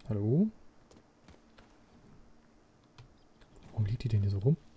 Hallo? Warum liegt die denn hier so rum?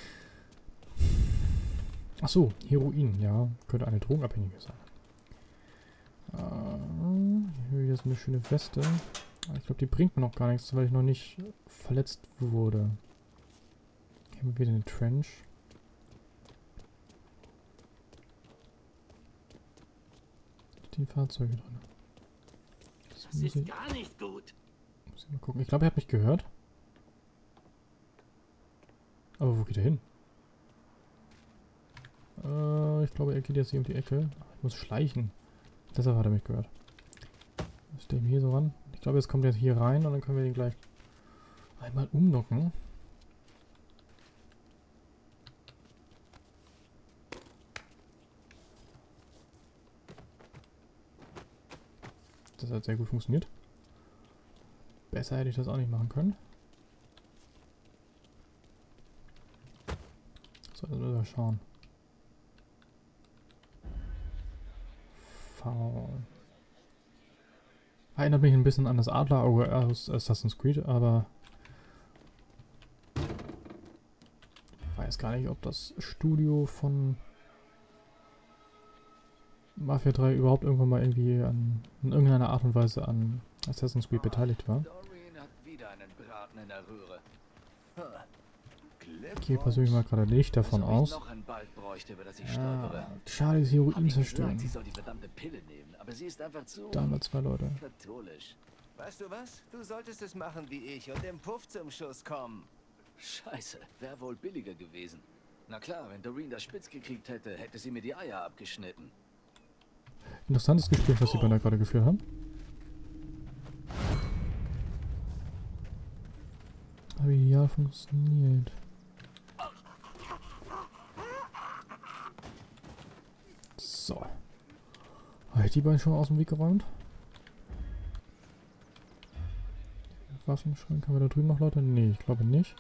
Achso, Heroin, ja. Könnte eine Drogenabhängige sein. Hier ist eine schöne Weste. Aber ich glaube, die bringt mir noch gar nichts, weil ich noch nicht verletzt wurde. Hier haben wir wieder eine Trench. Die Fahrzeuge drin. Das ist gar nicht gut. Muss ich mal gucken. Ich glaube, er hat mich gehört. Aber wo geht er hin? Ich glaube, er geht jetzt hier um die Ecke. Ich muss schleichen. Deshalb hat er mich gehört. Ich stelle mich hier so ran. Ich glaube, jetzt kommt er hier rein und dann können wir ihn gleich einmal umnocken. Das hat sehr gut funktioniert. Besser hätte ich das auch nicht machen können. So, also mal schauen. V. Erinnert mich ein bisschen an das Adlerauge aus Assassin's Creed, aber ich weiß gar nicht, ob das Studio von Mafia 3 überhaupt irgendwann mal irgendwie in irgendeiner Art und Weise an Assassin's Creed beteiligt war. Ich gehe persönlich mal gerade nicht davon aus. Schade, ist Heroin zerstören. Da haben wir 2 Leute. Weißt du was? Du solltest es machen wie ich und dem Puff zum Schuss kommen. Scheiße, wäre wohl billiger gewesen. Na klar, wenn Doreen das spitz gekriegt hätte, hätte sie mir die Eier abgeschnitten. Interessantes Gespräch, was die beiden da gerade geführt haben. Aber ideal funktioniert. So. Habe ich die beiden schon aus dem Weg geräumt? Waffenschrank. Haben wir da drüben noch Leute? Nee, ich glaube nicht.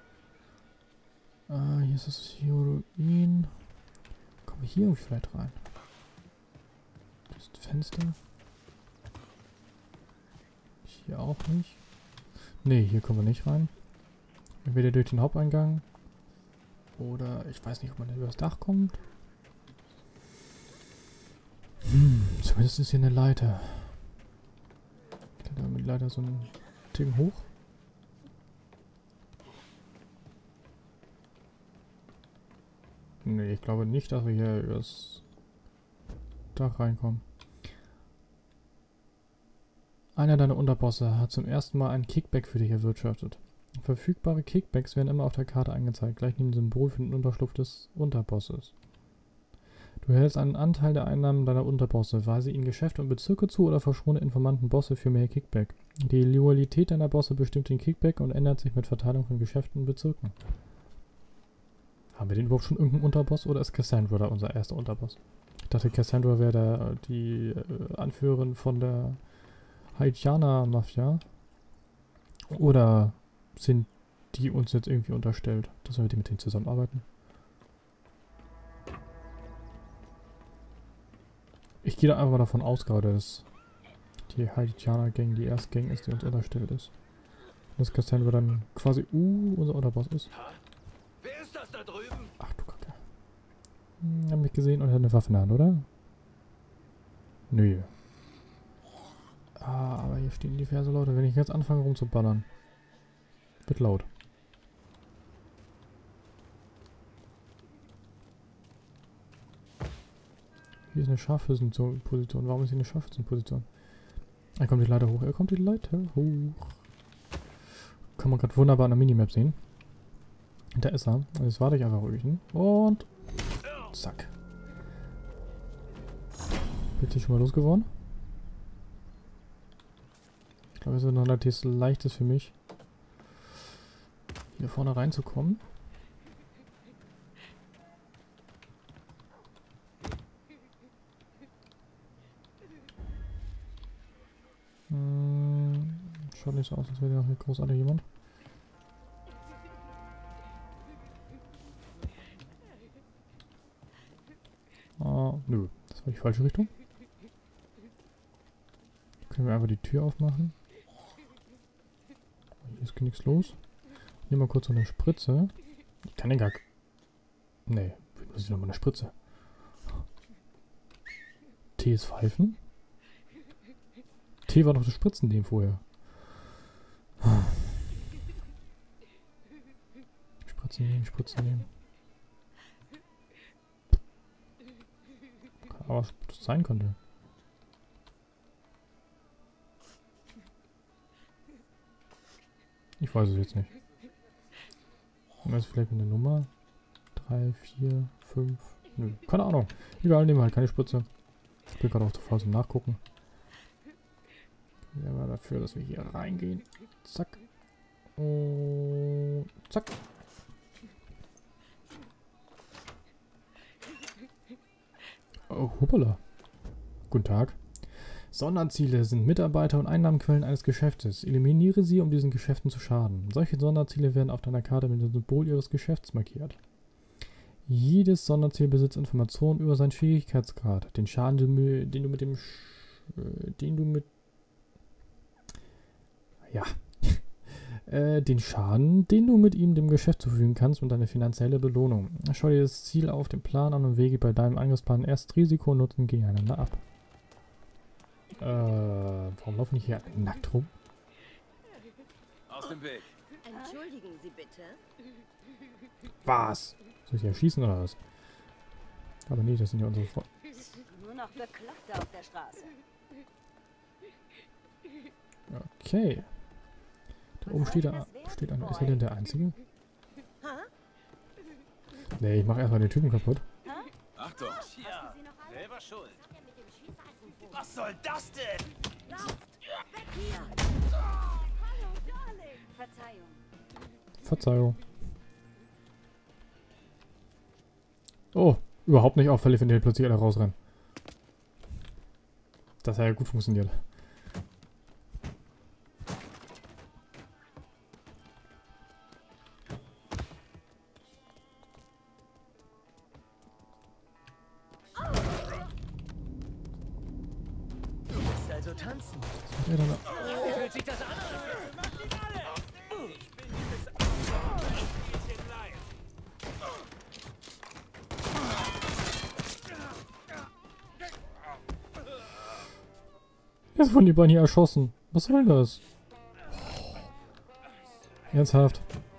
Hier ist das Heroin. Kommen wir hier irgendwie vielleicht rein? Das ist das Fenster. Hier auch nicht. Nee, hier kommen wir nicht rein. Entweder durch den Haupteingang. Oder ich weiß nicht, ob man über das Dach kommt. Zumindest ist hier eine Leiter. Ich kletter mit Leiter so einen Ticken hoch. Nee, ich glaube nicht, dass wir hier über das Dach reinkommen. Einer deiner Unterbosse hat zum ersten Mal einen Kickback für dich erwirtschaftet. Verfügbare Kickbacks werden immer auf der Karte angezeigt, gleich neben dem Symbol für den Unterschlupf des Unterbosses. Du erhältst einen Anteil der Einnahmen deiner Unterbosse, weise ihnen Geschäfte und Bezirke zu oder verschone Informanten Bosse für mehr Kickback. Die Loyalität deiner Bosse bestimmt den Kickback und ändert sich mit Verteilung von Geschäften und Bezirken. Haben wir den überhaupt schon irgendeinen Unterboss oder ist Cassandra da unser erster Unterboss? Ich dachte, Cassandra wäre die Anführerin von der Haitianer-Mafia. Oder sind die uns jetzt irgendwie unterstellt, dass wir mit denen zusammenarbeiten? Ich gehe da einfach mal davon aus, gerade, dass die Haitianer-Gang die erste Gang ist, die uns unterstellt ist. Und dass Cassandra dann quasi unser Unterboss ist. Wer ist das da drüben? Ach du Kacke. Haben mich gesehen und hat eine Waffe in der Hand, oder? Nö. Aber hier stehen diverse Leute. Wenn ich jetzt anfange rumzuballern, wird laut. Hier ist eine Scharfschützenposition. Warum ist hier eine Scharfschützenposition? Er kommt die Leiter hoch. Er kommt die Leiter hoch. Kann man gerade wunderbar an der Minimap sehen. Da ist er. Und jetzt warte ich einfach ruhig. Und zack. Wird hier schon mal losgeworden? Ich glaube, es ist noch relativ leichtes für mich, hier vorne reinzukommen. Schaut nicht so aus, als wäre da hier großartig jemand. Nö, das war die falsche Richtung. Können wir einfach die Tür aufmachen. Hier ist nichts los. Hier mal kurz so eine Spritze. Ich kann den gar... Nee, wie muss ich nochmal eine Spritze? Tee ist Pfeifen? Tee war doch das Spritzennehmen vorher. Spritzen nehmen, Spritzen nehmen. Aber was das sein könnte. Ich weiß es jetzt nicht. Haben wir jetzt vielleicht eine Nummer? 3, 4, 5. Nö, keine Ahnung. Egal, nehmen wir halt keine Spritze. Ich bin gerade auch zu faul zum Nachgucken. Ja, aber dafür, dass wir hier reingehen. Zack. Und zack. Oh, hoppala. Guten Tag. Sonderziele sind Mitarbeiter und Einnahmenquellen eines Geschäftes. Eliminiere sie, um diesen Geschäften zu schaden. Solche Sonderziele werden auf deiner Karte mit dem Symbol ihres Geschäfts markiert. Jedes Sonderziel besitzt Informationen über seinen Schwierigkeitsgrad, den Schaden, den du mit dem... den Schaden, den du mit ihm dem Geschäft zufügen kannst und deine finanzielle Belohnung. Schau dir das Ziel auf dem Plan an und wäge bei deinem Angriffsplan erst Risiko und Nutzen gegeneinander ab. Warum laufen die hier nackt rum? Aus dem Weg. Entschuldigen Sie bitte. Was? Soll ich hier schießen oder was? Aber nee, das sind ja unsere Freunde. Nur noch Bekloppte auf der Straße. Okay. Da oben steht einer. Ist er denn der Einzige? Nee, ich mach erstmal den Typen kaputt. Achtung. Ja, selber schuld. Was soll das denn? Verzeihung. Verzeihung. Oh, überhaupt nicht auffällig, wenn die plötzlich alle rausrennen. Das hat ja gut funktioniert. Du willst also tanzen. Ja, dann, Wie fühlt sich das an? jetzt wurden die beiden hier erschossen. Was soll das? Ernsthaft.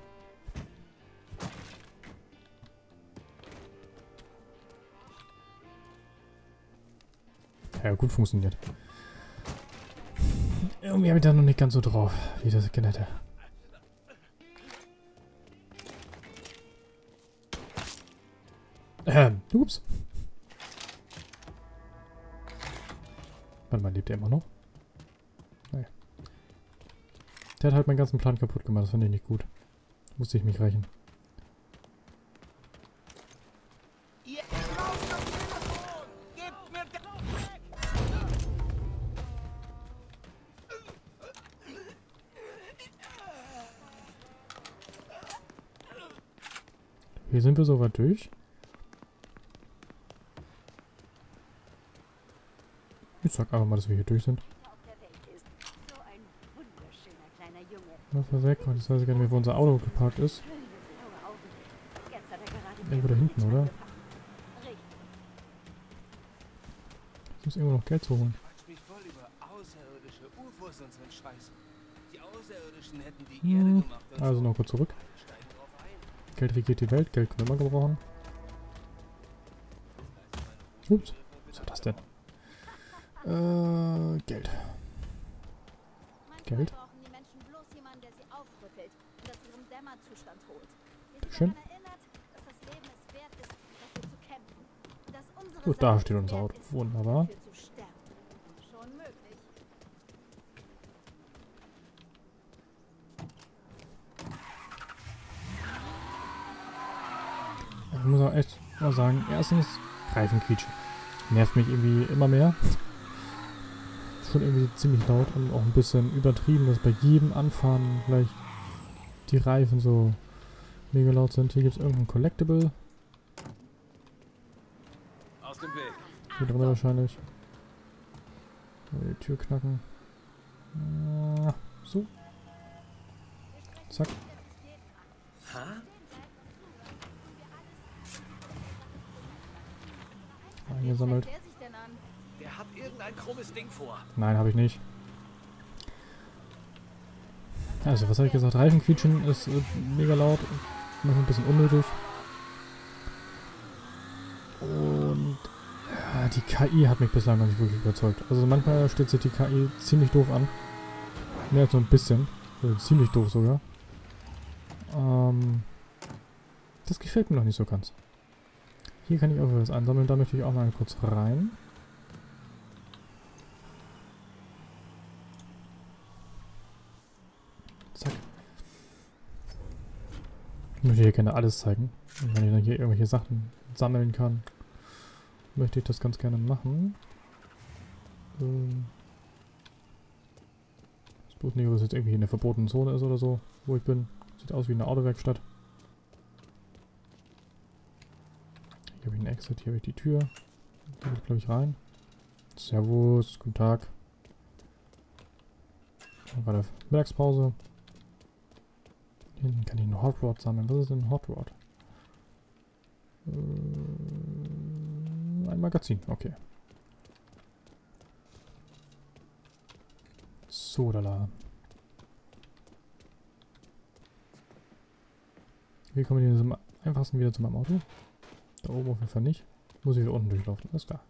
Ja, gut funktioniert. Irgendwie habe ich da noch nicht ganz so drauf, wie ich das gerne hätte. Ups. Warte mal, lebt er immer noch? Naja. Der hat halt meinen ganzen Plan kaputt gemacht, das fand ich nicht gut. Musste ich mich rächen. Hier sind wir soweit durch. Ich sag einfach mal, dass wir hier durch sind. Lass mal weg, weil ich weiß gar nicht mehr, wo unser Auto geparkt ist. Irgendwo da hinten, oder? Ich muss irgendwo noch Geld zu holen. Quatsch mich voll über außerirdische UFOs und so ein Scheiß. Die Außerirdischen hätten die Erde gemacht und Also so. noch kurz zurück. Steigen drauf ein. Geld regiert die Welt, Geld können wir immer gebrauchen. Ups, was war das denn? Geld. Manchmal Geld. brauchen die Menschen bloß jemanden, der sie aufrüttelt und aus ihrem Dämmerzustand holt. Der sie Schön. daran erinnert, dass das Leben es wert ist, dafür zu kämpfen. Und dass unsere Gut, da Sache steht es unser wert Auto. ist, Wunderbar. dafür zu sterben. Schon möglich. Ich muss auch echt mal sagen, erstens, Reifenquietschen. Nervt mich irgendwie immer mehr. Ist schon irgendwie ziemlich laut und auch ein bisschen übertrieben, dass bei jedem Anfahren gleich die Reifen so mega laut sind. Hier gibt es irgendein Collectible. Aus dem Weg. Hier drin wahrscheinlich. Die Tür knacken. So. Zack. Eingesammelt. Wer sich denn an? Der hat irgendein krummes Ding vor. Nein, habe ich nicht. Also, was habe ich gesagt? Reifenquietschen ist mega laut. Manchmal ein bisschen unnötig. Und die KI hat mich bislang noch nicht wirklich überzeugt. Also manchmal stellt sich die KI ziemlich doof an. Mehr als so ein bisschen. Also ziemlich doof sogar. Das gefällt mir noch nicht so ganz. Hier kann ich auch was einsammeln. Da möchte ich auch mal kurz rein. Zack. Ich möchte hier gerne alles zeigen. Und wenn ich dann hier irgendwelche Sachen sammeln kann, möchte ich das ganz gerne machen. Ich wusste nicht, ob das jetzt irgendwie in der verbotenen Zone ist oder so, wo ich bin. Sieht aus wie eine Autowerkstatt. Hier habe ich einen Exit, hier habe ich die Tür. Da gehe ich, glaube ich, rein. Servus, guten Tag. Dann war der Mittagspause. Hier hinten kann ich einen Hot Rod sammeln. Was ist denn ein Hot Rod? Ein Magazin, okay. So, da. Wie komme ich denn am einfachsten wieder zu meinem Auto? Da oben auf jeden Fall nicht. Muss ich wieder unten durchlaufen, alles klar.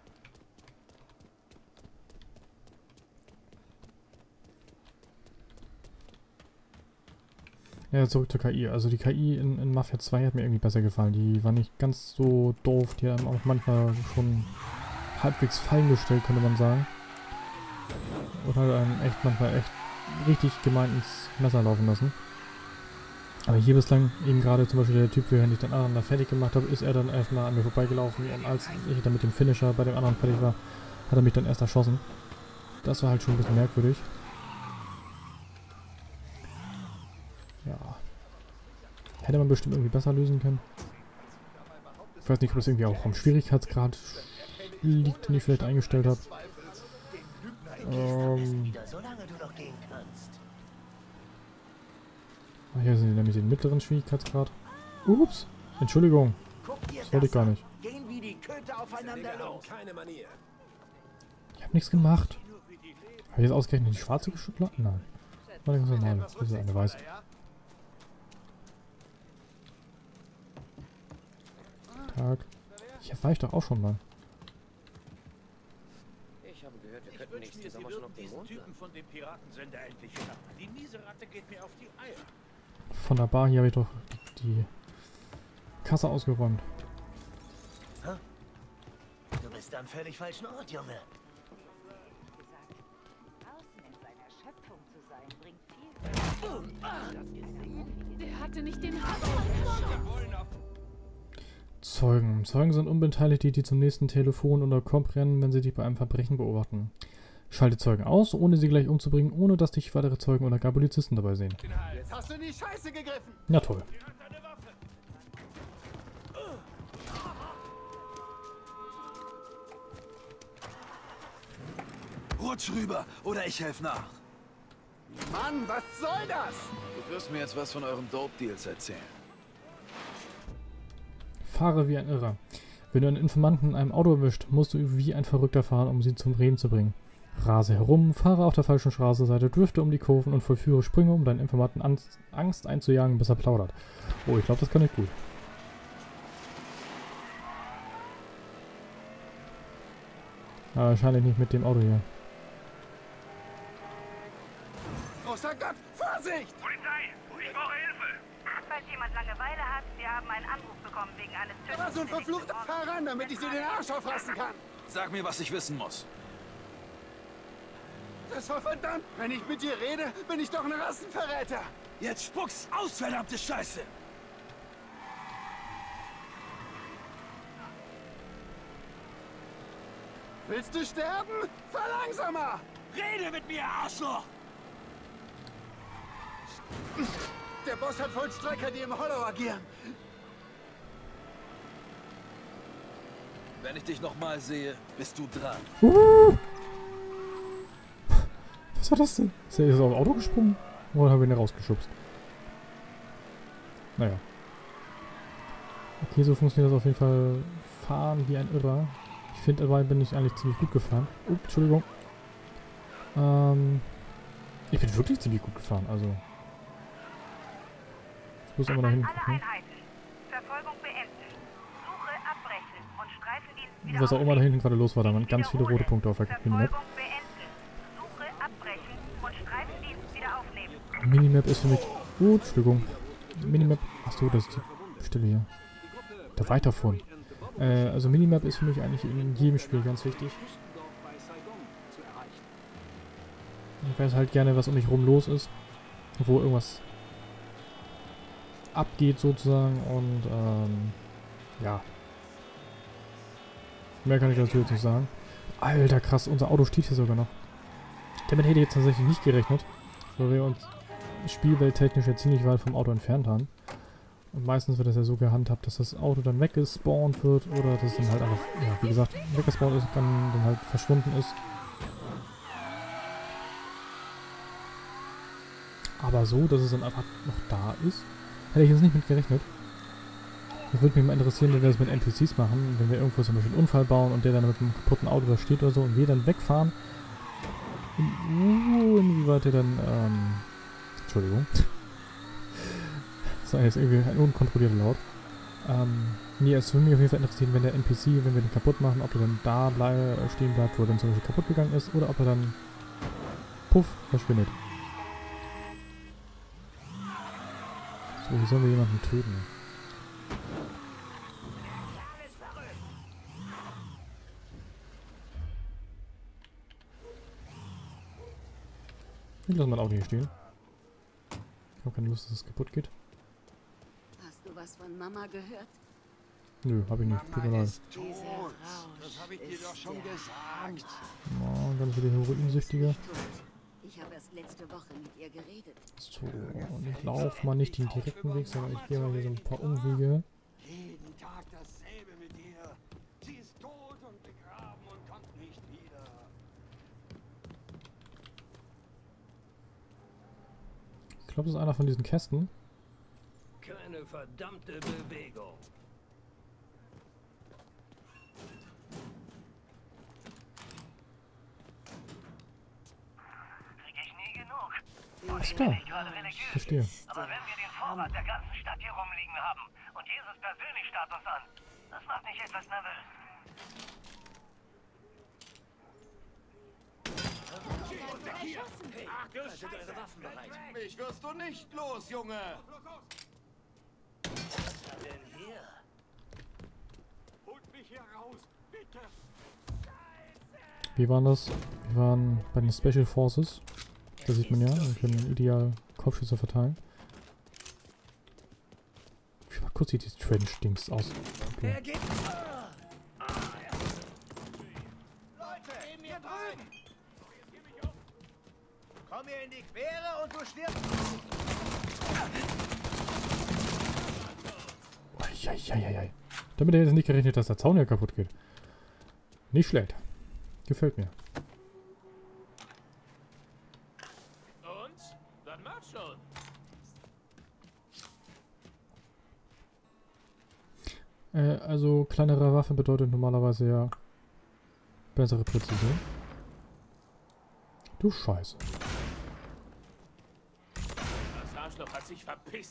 Ja, zurück zur KI. Also die KI in Mafia 2 hat mir irgendwie besser gefallen. Die war nicht ganz so doof. Die haben auch manchmal schon halbwegs fallen gestellt, könnte man sagen. Und hat einen manchmal echt richtig gemein ins Messer laufen lassen. Aber hier bislang, eben gerade zum Beispiel der Typ, während ich den anderen da fertig gemacht habe, ist er dann erstmal an mir vorbeigelaufen. Und als ich dann mit dem Finisher bei dem anderen fertig war, hat er mich dann erst erschossen. Das war halt schon ein bisschen merkwürdig. Ja. Hätte man bestimmt irgendwie besser lösen können. Ich weiß nicht, ob das irgendwie auch am Schwierigkeitsgrad liegt, den ich vielleicht eingestellt habe. Hier sind die nämlich den mittleren Schwierigkeitsgrad. Ups! Entschuldigung. Das wollte ich gar nicht. Ich habe nichts gemacht. Habe ich jetzt ausgerechnet die schwarze geschlagen? Nein. War ganz normal. Das ist eine weiße. Tag. Hier war ich doch auch schon mal. Ich habe gehört, wir könnten nächsten Sommer schon auf den Mond landen. Von dem Piratensender endlich schnappen. Die miese Ratte geht mir auf die Eier. Von der Bar hier habe ich doch die Kasse ausgeräumt. Du bist am völlig falschen Ort, Junge. Der hatte nicht den Zeugen. Zeugen sind Unbeteiligte, die zum nächsten Telefon oder Komp rennen, wenn sie dich bei einem Verbrechen beobachten. Schalte Zeugen aus, ohne sie gleich umzubringen, ohne dass dich weitere Zeugen oder gar Polizisten dabei sehen. Jetzt hast du in die Scheiße gegriffen. Ja, toll. Rutsch rüber oder ich helfe nach. Mann, was soll das? Du wirst mir jetzt was von euren Dope-Deals erzählen. Fahre wie ein Irrer. Wenn du einen Informanten in einem Auto erwischt, musst du wie ein Verrückter fahren, um sie zum Reden zu bringen. Rase herum, fahre auf der falschen Straßenseite, drifte um die Kurven und vollführe Sprünge, um deinen Informanten Angst einzujagen, bis er plaudert. Oh, ich glaube, das kann ich gut. Aber wahrscheinlich nicht mit dem Auto hier. Großer Gott, Vorsicht! Polizei! Ich brauche Hilfe! Falls jemand Langeweile hat, wir haben einen Anruf bekommen wegen eines Da war so ein verfluchter Fahrer, damit ich dir den Arsch aufrassen kann. Sag mir, was ich wissen muss. Das war verdammt. Wenn ich mit dir rede, bin ich doch ein Rassenverräter. Jetzt spuck's aus, verdammte Scheiße! Willst du sterben? Fahr langsamer! Rede mit mir, Arschloch! Der Boss hat Vollstrecker, die im Hollow agieren. Wenn ich dich nochmal sehe, bist du dran. Was war das denn? Ist er jetzt aus dem Auto gesprungen? Oder habe ich ihn rausgeschubst? Naja. Okay, so funktioniert das auf jeden Fall. Fahren wie ein Irrer. Ich finde, dabei bin ich eigentlich ziemlich gut gefahren. Entschuldigung. Ich bin wirklich ziemlich gut gefahren, also. Ich muss immer nach hinten gucken. Verfolgung beenden. Suche abbrechen und Streifendienst wieder Was auch immer da hinten gerade los war, da waren ganz viele rote Punkte auf der Minimap. Verfolgung beenden. Suche abbrechen und Streifendienst wieder aufnehmen. Minimap ist für mich... Entschuldigung. Minimap... Achso, das ist die Stelle hier. Da weiter von. Also Minimap ist für mich eigentlich in jedem Spiel ganz wichtig. Ich weiß halt gerne, was um mich rum los ist. Wo irgendwas abgeht sozusagen und ja. Mehr kann ich dazu jetzt nicht sagen. Alter, krass, unser Auto steht hier sogar noch. Damit hätte ich jetzt tatsächlich nicht gerechnet, weil wir uns spielwelttechnisch ja ziemlich weit vom Auto entfernt haben. Und meistens wird das ja so gehandhabt, dass das Auto dann weggespawnt wird oder dass es dann halt einfach, ja, wie gesagt, weggespawnt ist, dann halt verschwunden ist. Aber so, dass es dann einfach noch da ist, hätte ich jetzt nicht mit gerechnet. Das würde mich mal interessieren, wenn wir das mit NPCs machen, wenn wir irgendwo zum Beispiel einen Unfall bauen und der dann mit einem kaputten Auto da steht oder so und wir dann wegfahren. Inwieweit der dann, Entschuldigung. Das war jetzt irgendwie ein unkontrollierter Laut. Nee, es würde mich auf jeden Fall interessieren, wenn der NPC, wenn wir den kaputt machen, ob er dann da stehen bleibt, wo er dann zum Beispiel kaputt gegangen ist, oder ob er dann, puff, verschwindet. So, hier sollen wir jemanden töten. Ich lasse mein Auto hier stehen. Ich habe keine Lust, dass es kaputt geht. Hast du was von Mama gehört? Nö, hab ich nicht. Tut mir leid. Das habe ich dir doch schon gesagt. Oh, ganz viele Heroinsüchtige. Ich habe erst letzte Woche mit ihr geredet. So, und ich laufe mal nicht den direkten Weg, sondern ich gehe mal hier so ein paar Umwege. Jeden Tag dasselbe mit ihr. Sie ist tot und begraben und kommt nicht wieder. Ich glaube, das ist einer von diesen Kästen. Keine verdammte Bewegung. Krieg ich nie genug. Ist klar. Gerade religiös. Verstehe. Aber wenn wir den Vorrat der ganzen Stadt hier rumliegen haben und Jesus persönlich starrt uns an, das macht nicht etwas nervös. Haltet eure Waffen bereit. Mich wirst du nicht los, Junge. Was denn hier? Holt mich hier raus, bitte. Wie waren das? Wir waren bei den Special Forces. Da sieht man ja, wir können ideal Kopfschüsse verteilen. Ich mal kurz hier die Trench-Dings aus. Okay. Er geht. Leute, geh mir drüben. Komm mir in die Quere und du stirbst. Eieieiei. Damit hätte ich jetzt nicht gerechnet, dass der Zaun ja kaputt geht. Nicht schlecht. Gefällt mir. Und? Dann mach schon. Also kleinere Waffe bedeutet normalerweise ja bessere Präzision. Du Scheiße. Das Arschloch hat sich verpisst.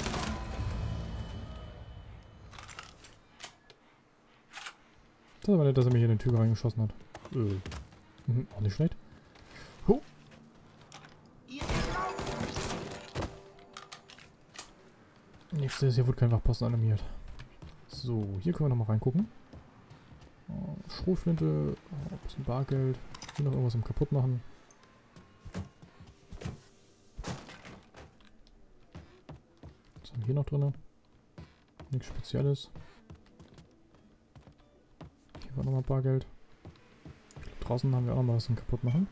Das ist aber nicht, dass er mich in den Tür reingeschossen hat. Auch nicht schlecht. Huh. Nächstes, hier wurde kein Wachposten animiert. So, hier können wir nochmal reingucken. Oh, Schrotflinte, ein bisschen Bargeld. Hier noch irgendwas zum kaputt machen. Was haben wir hier noch drin? Nichts Spezielles. Hier war nochmal Bargeld. Draußen haben wir auch nochmal was zum kaputt machen.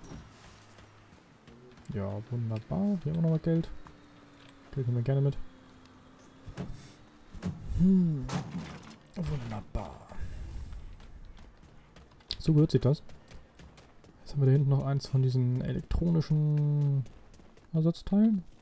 Ja, wunderbar. Hier haben wir nochmal Geld. Geld nehmen wir gerne mit. Wunderbar. So gehört sich das. Jetzt haben wir da hinten noch eins von diesen elektronischen Ersatzteilen.